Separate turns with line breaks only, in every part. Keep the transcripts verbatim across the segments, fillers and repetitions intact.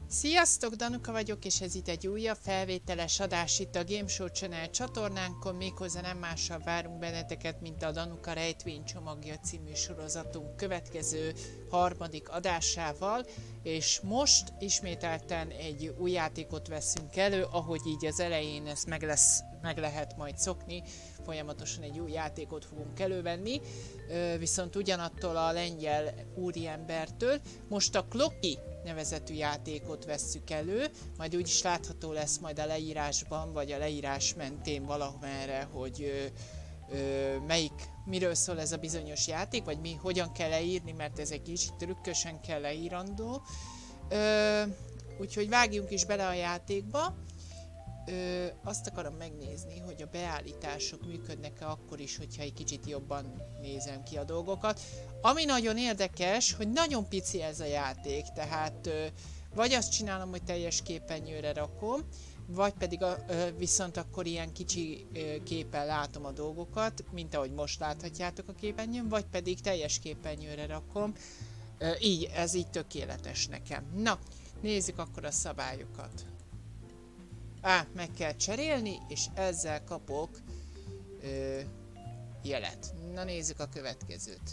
Sziasztok, Danuka vagyok, és ez itt egy újabb felvételes adás itt a Game Show Channel csatornánkon, méghozzá nem mással várunk benneteket, mint a Danuka rejtvénycsomagja című sorozatunk következő harmadik adásával, és most ismételten egy új játékot veszünk elő, ahogy így az elején ezt meg, lesz, meg lehet majd szokni, folyamatosan egy új játékot fogunk elővenni, viszont ugyanattól a lengyel úriembertől. Most a Kloki nevezetű játékot vesszük elő, majd úgyis látható lesz majd a leírásban, vagy a leírás mentén valamerre, hogy ö, ö, melyik, miről szól ez a bizonyos játék, vagy mi, hogyan kell leírni, mert ez egy kicsit trükkösen kell leírandó. Ö, úgyhogy vágjunk is bele a játékba. Ö, azt akarom megnézni, hogy a beállítások működnek-e akkor is, hogyha egy kicsit jobban nézem ki a dolgokat. Ami nagyon érdekes, hogy nagyon pici ez a játék, tehát ö, vagy azt csinálom, hogy teljes képernyőre rakom, vagy pedig a, ö, viszont akkor ilyen kicsi ö, képen látom a dolgokat, mint ahogy most láthatjátok a képernyőn, vagy pedig teljes képernyőre rakom. Ö, így, ez így tökéletes nekem. Na, nézzük akkor a szabályokat. Á, meg kell cserélni, és ezzel kapok ö, jelet. Na nézzük a következőt.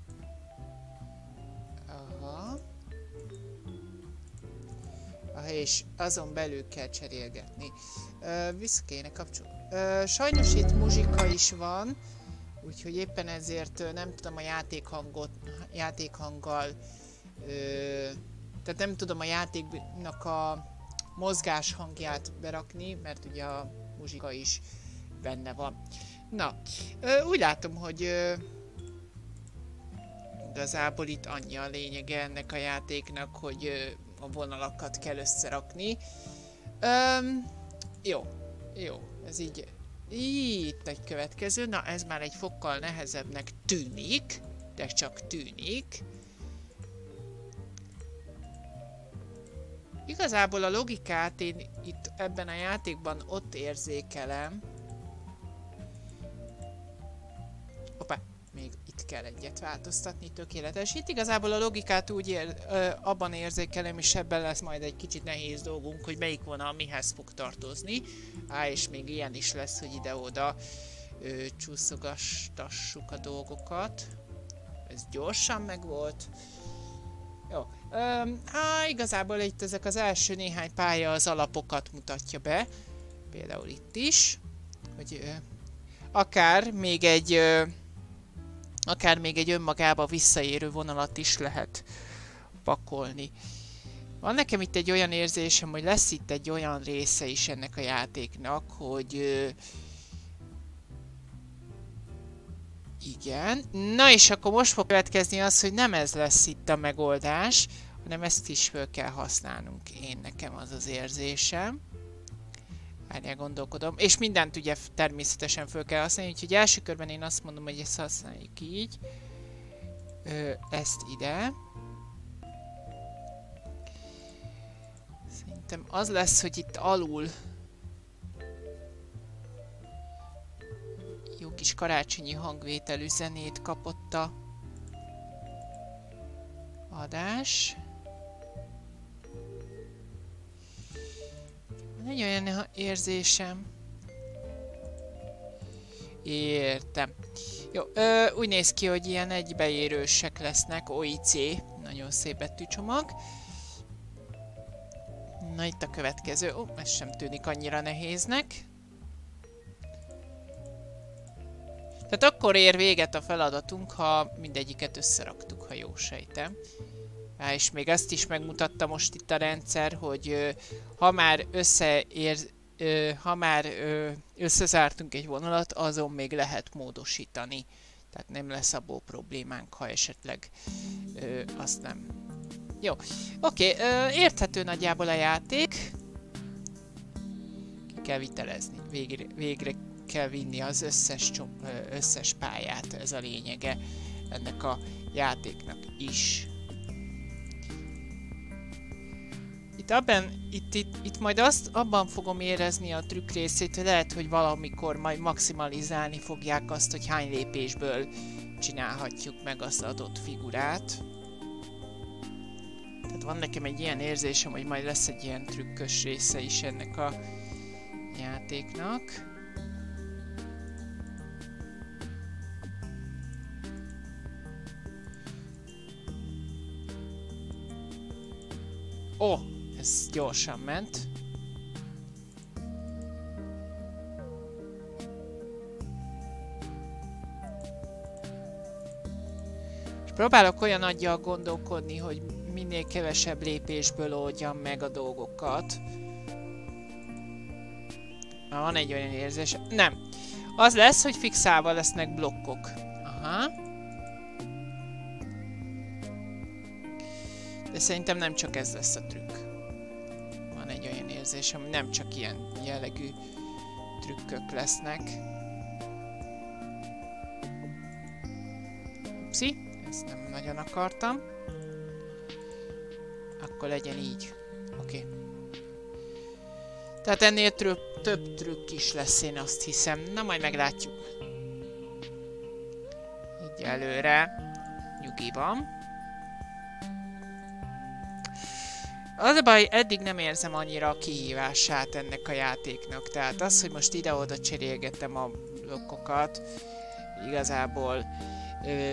Aha. Aha, és azon belül kell cserélgetni. Ö, vissza kéne kapcsolni. Ö, sajnos itt muzsika is van, úgyhogy éppen ezért nem tudom a játékhangot, játékhanggal, ö, tehát nem tudom a játéknak a mozgás hangját berakni, mert ugye a muzsika is benne van. Na, ö, úgy látom, hogy ö, igazából itt annyi a lényege ennek a játéknak, hogy ö, a vonalakat kell összerakni. Ö, jó, jó, ez így, így itt egy következő, na ez már egy fokkal nehezebbnek tűnik, de csak tűnik. Igazából a logikát én itt ebben a játékban ott érzékelem. Hoppá, még itt kell egyet változtatni, tökéletes. Itt igazából a logikát úgy ér, ö, abban érzékelem, és ebben lesz majd egy kicsit nehéz dolgunk, hogy melyik vonal mihez fog tartozni. Á, és még ilyen is lesz, hogy ide-oda csúszogastassuk a dolgokat. Ez gyorsan megvolt. Jó. Um, á, igazából itt ezek az első néhány pálya az alapokat mutatja be. Például itt is. Hogy ö, akár még egy ö, akár még egy önmagába visszaérő vonalat is lehet pakolni. Van nekem itt egy olyan érzésem, hogy lesz itt egy olyan része is ennek a játéknak, hogy ö, igen. Na és akkor most fog következni az, hogy nem ez lesz itt a megoldás, hanem ezt is föl kell használnunk. Én nekem az az érzésem. Várjál, gondolkodom. És mindent ugye természetesen föl kell használni, úgyhogy első körben én azt mondom, hogy ezt használjuk így. Ö, ezt ide. Szerintem az lesz, hogy itt alul jó kis karácsonyi hangvételű zenét kapott a adás. Van egy olyan érzésem. Értem. Jó, ö, úgy néz ki, hogy ilyen egybeérősek lesznek, o i cé, nagyon szép betűcsomag. Na itt a következő, ó, ez sem tűnik annyira nehéznek. Tehát akkor ér véget a feladatunk, ha mindegyiket összeraktuk, ha jól sejtem. Á, és még azt is megmutatta most itt a rendszer, hogy ö, ha már összeér, ö, ha már ö, összezártunk egy vonalat, azon még lehet módosítani. Tehát nem lesz abból problémánk, ha esetleg ö, azt nem. Jó, oké, okay, érthető nagyjából a játék. Ki kell vitelezni, végre, végre kell vinni az összes, összes pályát, ez a lényege ennek a játéknak is. Itt, abban, itt, itt, itt majd azt, abban fogom érezni a trükk részét, hogy lehet, hogy valamikor majd maximalizálni fogják azt, hogy hány lépésből csinálhatjuk meg az adott figurát. Tehát van nekem egy ilyen érzésem, hogy majd lesz egy ilyen trükkös része is ennek a játéknak. Ó, oh, ez gyorsan ment. És próbálok olyan aggyal gondolkodni, hogy minél kevesebb lépésből oldjam meg a dolgokat. Már van egy olyan érzés. Nem. Az lesz, hogy fixálva lesznek blokkok. Aha. De szerintem nem csak ez lesz a trükk. Van egy olyan érzésem, hogy nem csak ilyen jellegű trükkök lesznek. Upsi, ezt nem nagyon akartam. Akkor legyen így. Oké. Okay. Tehát ennél több, több trükk is lesz, én azt hiszem. Na, majd meglátjuk. Így előre. Nyugiban. Az a baj, eddig nem érzem annyira a kihívását ennek a játéknak. Tehát az, hogy most ide-oda cserélgetem a blokkokat, igazából... Ö,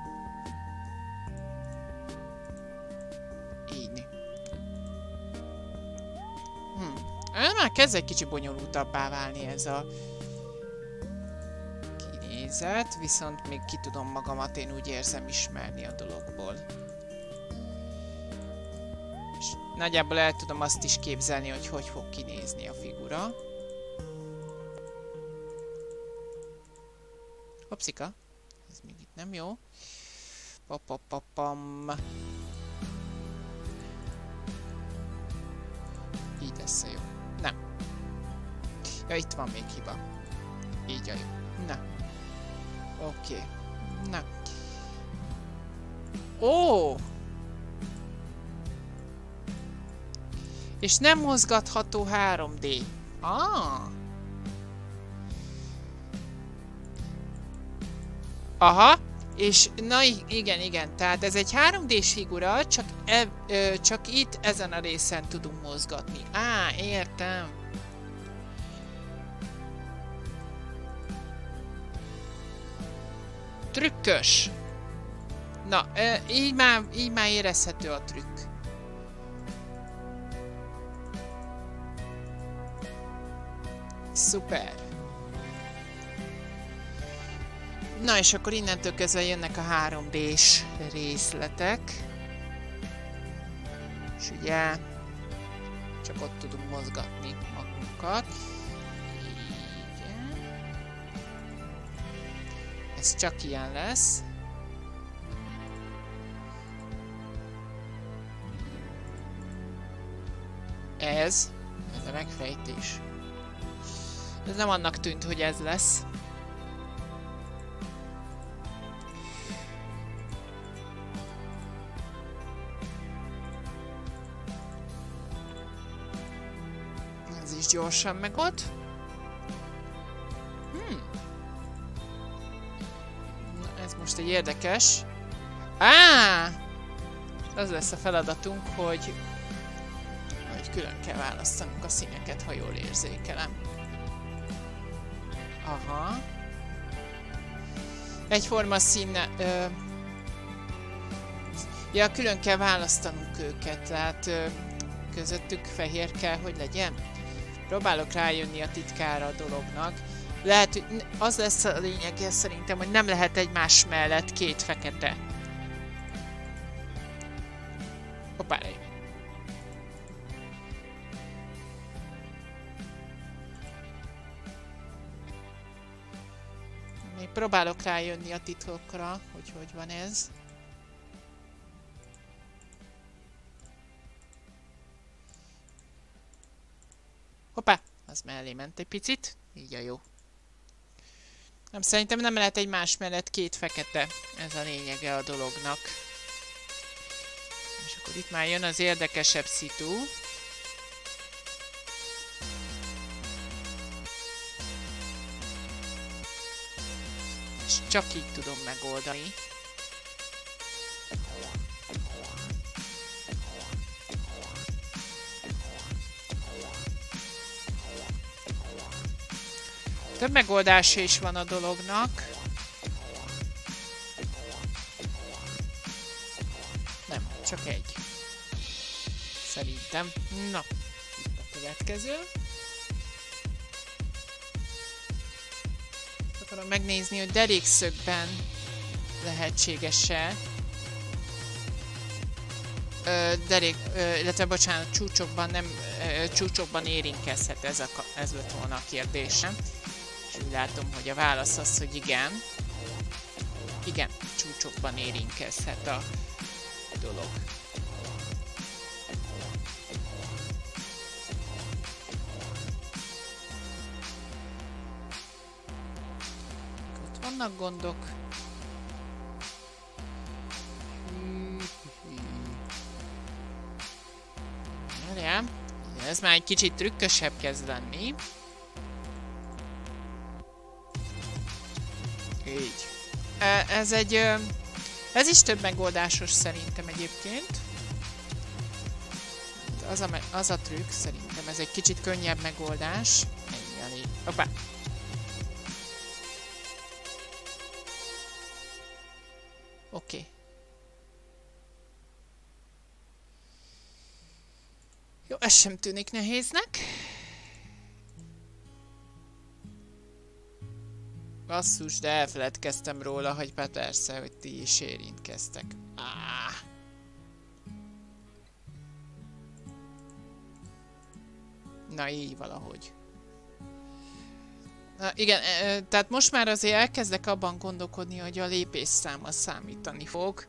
így. Hm. Már kezd egy kicsit bonyolultabbá válni ez a kinézet, viszont még ki tudom magamat, én úgy érzem, ismerni a dologból. És nagyjából el tudom azt is képzelni, hogy hogy fog kinézni a figura. Hopszika. Ez még itt nem jó. Papapapam. Így lesz a jó. Nem. Ja, itt van még hiba. Így a jó. Na. Oké. Okay. Na. Ó! És nem mozgatható három dé. Ah! Aha! És na igen, igen, tehát ez egy három dés figura, csak, e, ö, csak itt ezen a részen tudunk mozgatni. Á, értem. Trükkös. Na, ö, így, már, így már érezhető a trükk. Szuper. Na és akkor innentől kezdve jönnek a három dés részletek. És ugye csak ott tudunk mozgatni magunkat. Igen. Ez csak ilyen lesz. Ez, ez a megfejtés. Ez nem annak tűnt, hogy ez lesz. Ez is gyorsan megold. Hmm. Na, ez most egy érdekes. Á! Az lesz a feladatunk, hogy, hogy külön kell választanunk a színeket, ha jól érzékelem. Aha. Egyforma színe... Ö, ja, külön kell választanunk őket, tehát ö, közöttük fehér kell, hogy legyen. Próbálok rájönni a titkára a dolognak. Lehet, hogy az lesz a lényege szerintem, hogy nem lehet egymás mellett két fekete. Hoppá, még próbálok rájönni a titokra, hogy hogy van ez. Hoppá, az mellé ment egy picit, így a jó. Nem, szerintem nem lehet egymás mellett két fekete, ez a lényege a dolognak. És akkor itt már jön az érdekesebb szitu. És csak így tudom megoldani. Több megoldása is van a dolognak. Nem, csak egy. Szerintem. Na, itt a következő. Akarom megnézni, hogy derékszögben lehetséges-e. Derék, ö, illetve bocsánat, csúcsokban nem, ö, csúcsokban érinkezhet, ez, a, ez lett volna a kérdésem. És úgy látom, hogy a válasz az, hogy igen. Igen, csúcsokban érinkezhet a dolog. Ott vannak gondok. Ez már egy kicsit trükkösebb kezd lenni. Így. Ez egy... Ez is több megoldásos szerintem egyébként. Az a, az a trükk szerintem, ez egy kicsit könnyebb megoldás. Ennyi elég. Hoppá. Oké. Okay. Jó, ez sem tűnik nehéznek. Basszus, de elfeledkeztem róla, hogy persze, hogy ti is érintkeztek. Áh. Na, így valahogy. Na, igen, tehát most már azért elkezdek abban gondolkodni, hogy a lépésszámmal számítani fog.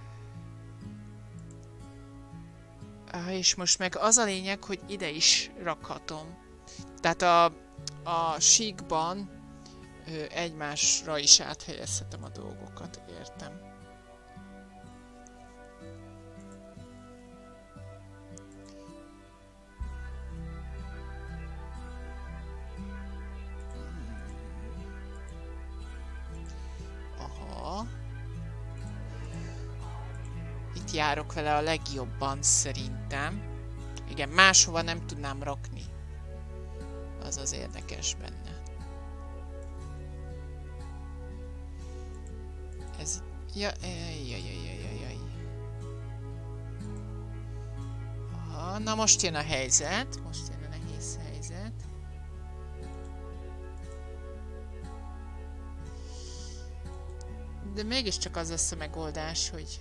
És most meg az a lényeg, hogy ide is rakhatom. Tehát a, a síkban ö, egymásra is áthelyezhetem a dolgokat, értem. Aha. Itt járok vele a legjobban szerintem. Igen, máshova nem tudnám rakni. Az az érdekes benne. Ez... Ja, jaj, jaj, jaj, jaj, jaj. Aha, na most jön a helyzet. Most jön a nehéz helyzet. De mégiscsak az lesz a megoldás, hogy...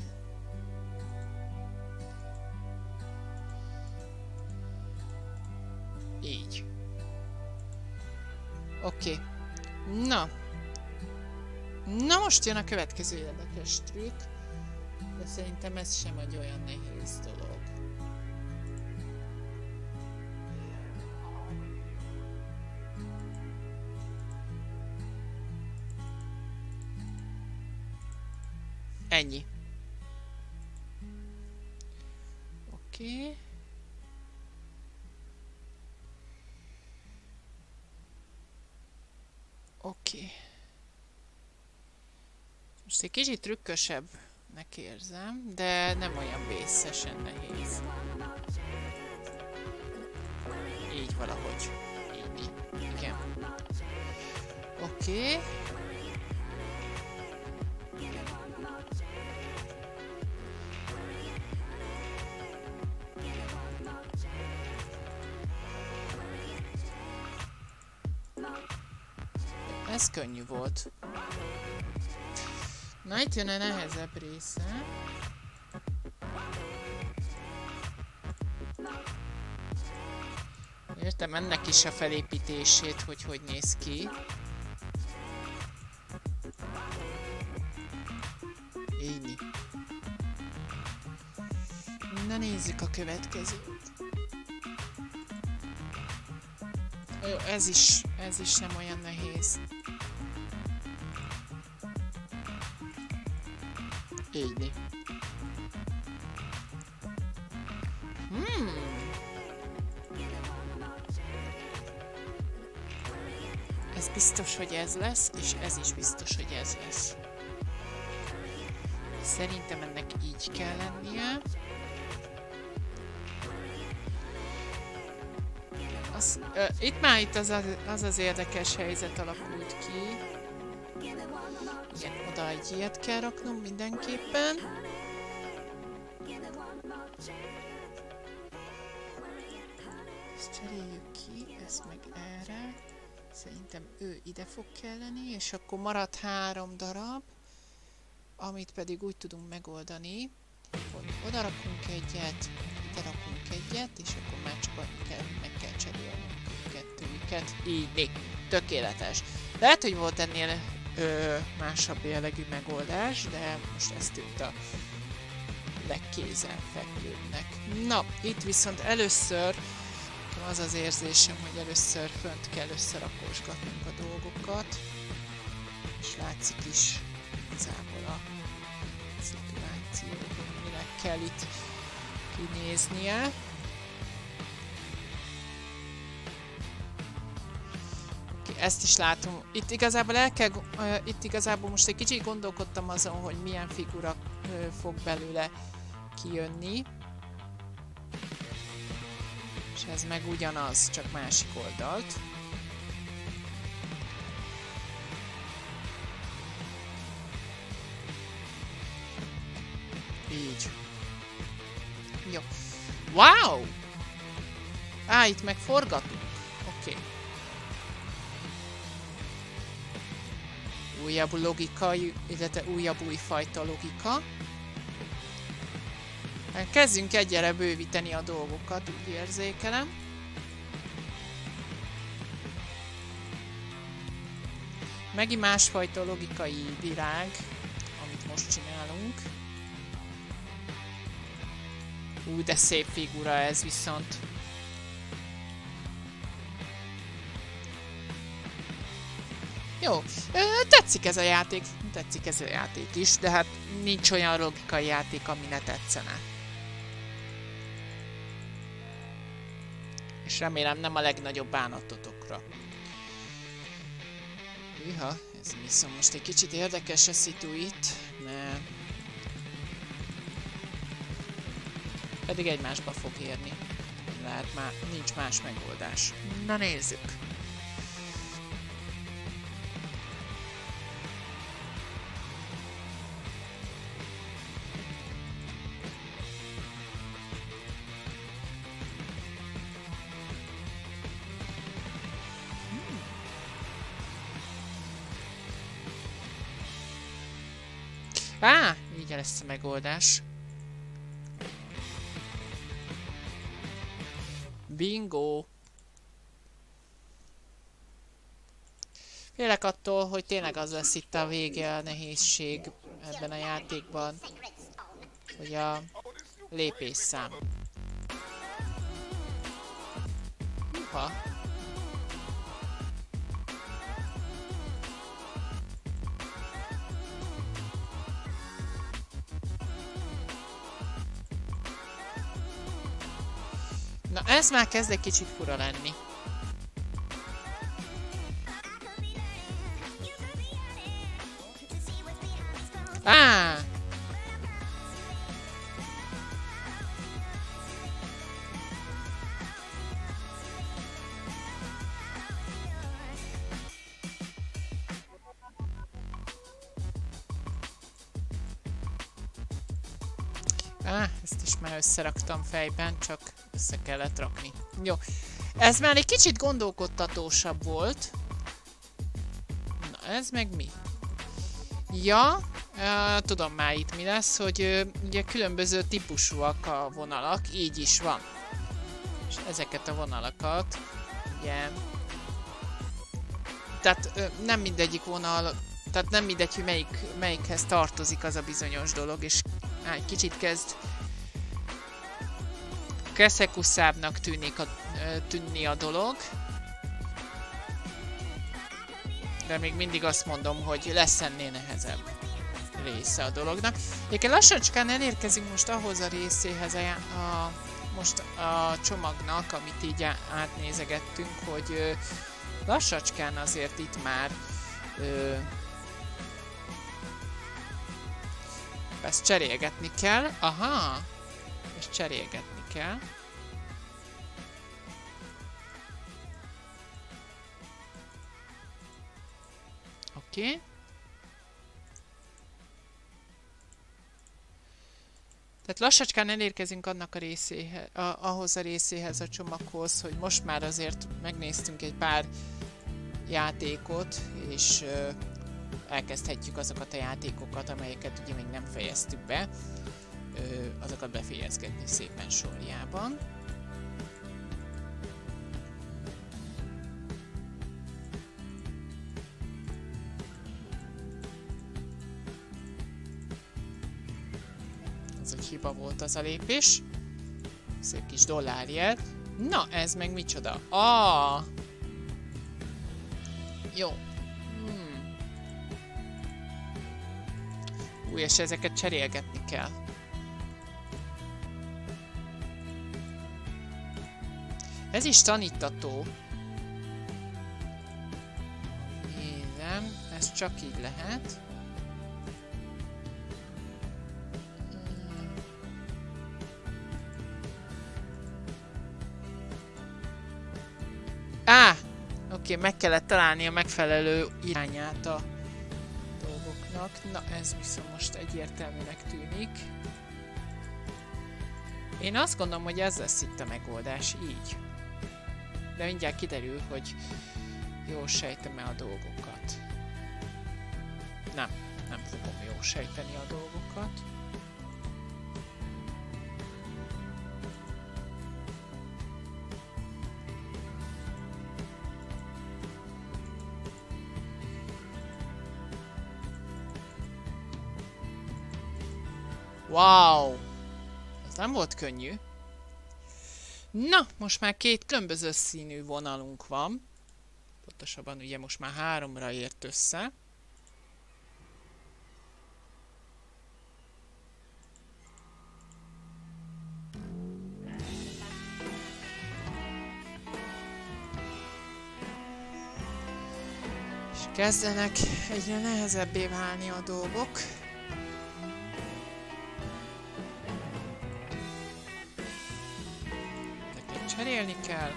Így. Oké. Okay. Na. Na most jön a következő érdekes trükk. De szerintem ez sem egy olyan nehéz dolog. Ennyi. Oké. Okay. Oké. Okay. Most egy kicsit trükkösebbnek érzem, de nem olyan vészesen nehéz. Így valahogy. Így. Igen. Oké. Okay. Ez könnyű volt. Na, itt jön a nehezebb része. Értem ennek is a felépítését, hogy hogy néz ki. Így. Na, nézzük a következőt. Jó, ez is, ez is nem olyan nehéz. Így. Hmm. Ez biztos, hogy ez lesz, és ez is biztos, hogy ez lesz. Szerintem ennek így kell lennie. Azt az, ö, itt már itt az, az az az érdekes helyzet alakult ki. Igen, oda egy ilyet kell raknom mindenképpen. Ezt cseréljük ki, ezt meg erre. Szerintem ő ide fog kelleni, és akkor marad három darab, amit pedig úgy tudunk megoldani, hogy oda rakunk egyet, ide rakunk egyet, és akkor már csak annyit kell, meg kell cserélni a kettőjüket. Így, tökéletes. Lehet, hogy volt ennél ö, másabb jellegű megoldás, de most ez tűnt a legkézenfekvőbbnek. Na, itt viszont először az az érzésem, hogy először fönt kell összerakosgatnunk a dolgokat, és látszik is igazából a szituáció, hogy minek kell itt kinéznie. Okay, ezt is látom. Itt igazából el kell, uh, itt igazából most egy kicsit gondolkodtam azon, hogy milyen figura uh, fog belőle kijönni. És ez meg ugyanaz, csak másik oldalt. Így. Jó. Wow! Á, itt meg forgatunk. Oké. Okay. Újabb logika, illetve újabb újfajta logika. Kezdjünk egyre bővíteni a dolgokat, úgy érzékelem. Megint másfajta logikai virág, amit most csinálunk. Ú, de szép figura ez viszont. Jó, tetszik ez a játék, tetszik ez a játék is, de hát nincs olyan logikai játék, ami ne tetszene. És remélem nem a legnagyobb bánatotokra. Hűha, ez viszont most egy kicsit érdekes a szitu itt, mert pedig egymásba fog érni. Lehet már nincs más megoldás. Na nézzük! Á, így lesz a megoldás. Bingo! Félek attól, hogy tényleg az lesz itt a vége, a nehézség ebben a játékban, hogy a lépésszám. Húha! Na, ez már kezd egy kicsit fura lenni. Á! Á, ezt is már összeraktam fejben, csak össze kellett rakni. Jó. Ez már egy kicsit gondolkodtatósabb volt. Na, ez meg mi? Ja, uh, tudom már itt mi lesz, hogy uh, ugye különböző típusúak a vonalak, így is van. És ezeket a vonalakat, ugye... Tehát uh, nem mindegyik vonal, tehát nem mindegy, hogy melyik, melyikhez tartozik az a bizonyos dolog, és á, egy kicsit kezd keszekuszábbnak tűnik a, tűnni a dolog. De még mindig azt mondom, hogy lesz ennél nehezebb része a dolognak. Egyébként lassacskán elérkezünk most ahhoz a részéhez a, a, most a csomagnak, amit így átnézegettünk, hogy ö, lassacskán azért itt már ö, ezt cserélgetni kell. Aha! És cserélgetni kell. Oké. Okay. Tehát lassacskán elérkezünk annak a részéhez, a, ahhoz a részéhez a csomaghoz, hogy most már azért megnéztünk egy pár játékot, és ö, elkezdhetjük azokat a játékokat, amelyeket ugye még nem fejeztük be, ö, azokat befejezgetni szépen sorjában. Ez egy hiba volt az a lépés. Szép kis dollárjel. Na, ez meg micsoda? Ah! Jó. Hmm. Új, és ezeket cserélgetni kell. Ez is tanítató. Nézem, ez csak így lehet. Á! Oké, okay, meg kellett találni a megfelelő irányát a dolgoknak. Na, ez viszont most egyértelműnek tűnik. Én azt gondolom, hogy ez lesz itt a megoldás, így. De mindjárt kiderül, hogy jól sejtem-e a dolgokat. Nem, nem fogom jól sejteni a dolgokat. Wow! Ez nem volt könnyű. Na, most már két különböző színű vonalunk van. Pontosabban ugye most már háromra ért össze. És kezdenek egyre nehezebbé válni a dolgok. Cserélni kell.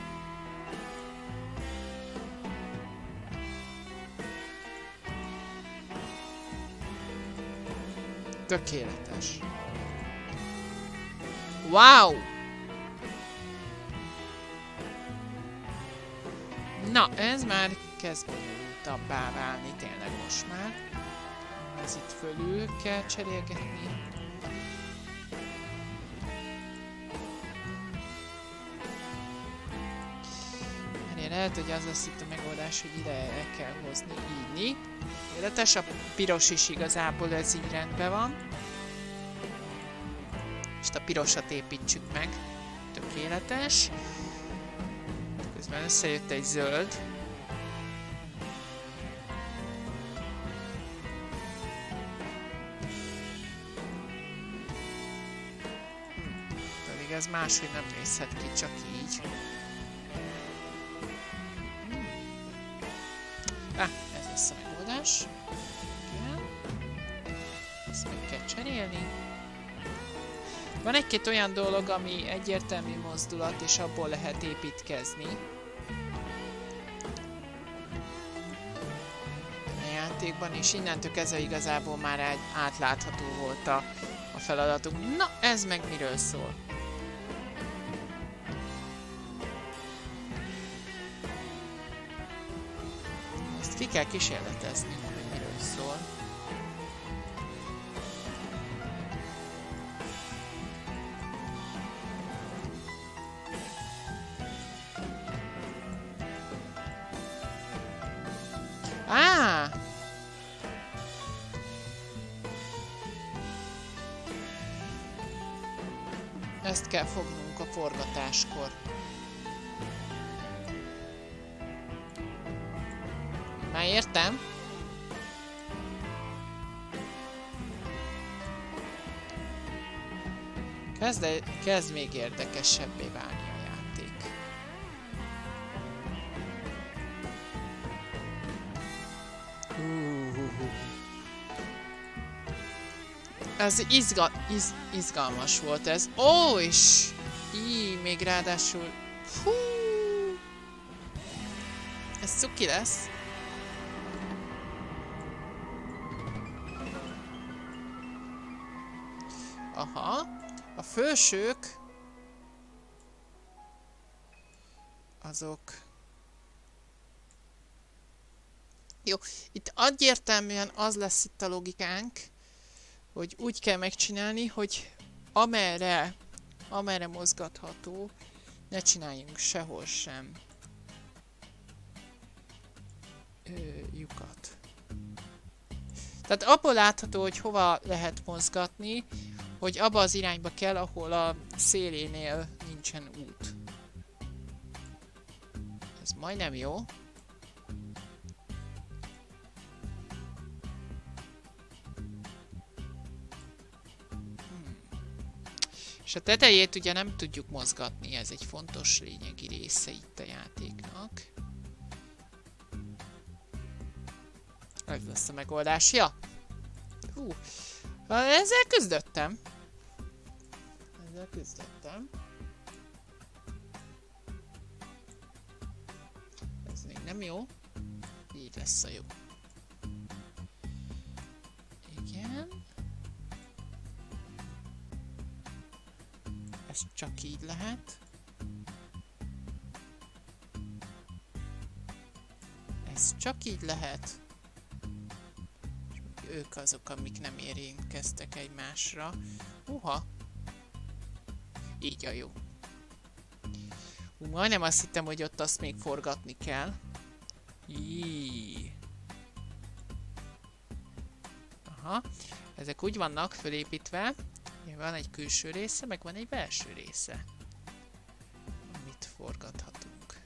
Tökéletes. Wow! Na, ez már kezd bonyolultabbá válni tényleg most már. Ez itt fölül kell cserélgetni. Lehet, hogy az lesz itt a megoldás, hogy ide el kell hozni így. Életes, a piros is igazából ez így rendben van. És a pirosat építsük meg. Tökéletes. Közben összejött egy zöld. Hm. Pedig ez máshogy nem nézhet ki, csak így. Ah, ez lesz a megoldás. Igen. Ezt meg kell cserélni. Van egy-két olyan dolog, ami egyértelmű mozdulat, és abból lehet építkezni. A játékban, és innentől kezdve igazából már átlátható volt a, a feladatunk. Na, ez meg miről szól? Ki kell kísérletezni, hogy miről szól. Á! Ezt kell fognunk a forgatáskor. Már értem. Kezd, kezd még érdekesebbé válni a játék. Uh-huh. Ez izga, iz, izgalmas volt ez. Ó, és így még ráadásul... Hú! Ez cuki lesz. Aha. A felsők... azok... Jó, itt egyértelműen az lesz itt a logikánk, hogy úgy kell megcsinálni, hogy amerre, amerre mozgatható, ne csináljunk sehol sem ö, lyukat. Tehát abból látható, hogy hova lehet mozgatni, hogy abba az irányba kell, ahol a szélénél nincsen út. Ez majdnem jó. És a tetejét ugye nem tudjuk mozgatni, ez egy fontos lényegi része itt a játéknak. Ez lesz a megoldás. Ja! Hú, ezzel küzdöttem. Ezzel küzdöttem. Ez még nem jó. Így lesz a jó. Igen. Ez csak így lehet. Ez csak így lehet. Ők azok, amik nem érintkeztek egymásra. Uha! Így a jó. Hú, majdnem azt hittem, hogy ott azt még forgatni kell. Íííí. Aha. Ezek úgy vannak fölépítve. Van egy külső része, meg van egy belső része, amit forgathatunk.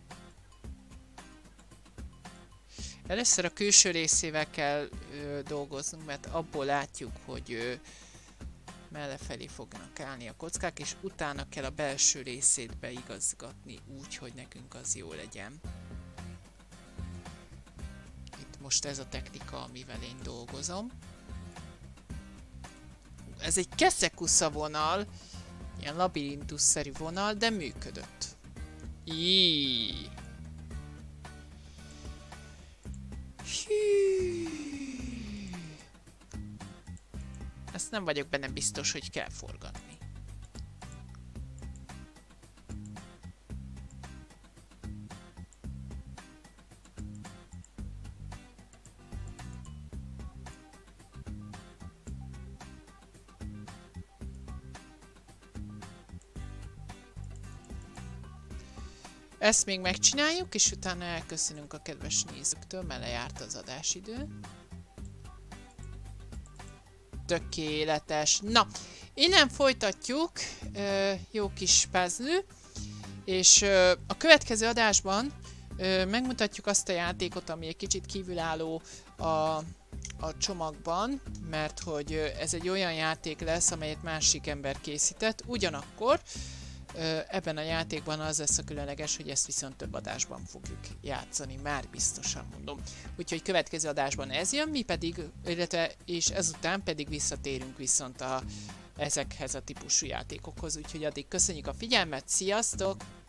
Először a külső részével kell ö, dolgoznunk, mert abból látjuk, hogy ö, mellefelé fognak állni a kockák, és utána kell a belső részét beigazgatni úgy, hogy nekünk az jó legyen. Itt most ez a technika, amivel én dolgozom. Ez egy keszekusza vonal, ilyen labirintusszerű vonal, de működött. Íííí. Ezt nem vagyok benne biztos, hogy kell forgatni. Ezt még megcsináljuk, és utána elköszönünk a kedves nézőktől, mert lejárt az adásidő. Tökéletes. Na, innen folytatjuk. Ö, jó kis puzzle. És ö, a következő adásban ö, megmutatjuk azt a játékot, ami egy kicsit kívülálló a, a csomagban, mert hogy ö, ez egy olyan játék lesz, amelyet másik ember készített. Ugyanakkor ebben a játékban az lesz a különleges, hogy ezt viszont több adásban fogjuk játszani, már biztosan mondom. Úgyhogy következő adásban ez jön, mi pedig, illetve és ezután pedig visszatérünk viszont a, ezekhez a típusú játékokhoz. Úgyhogy addig köszönjük a figyelmet, sziasztok!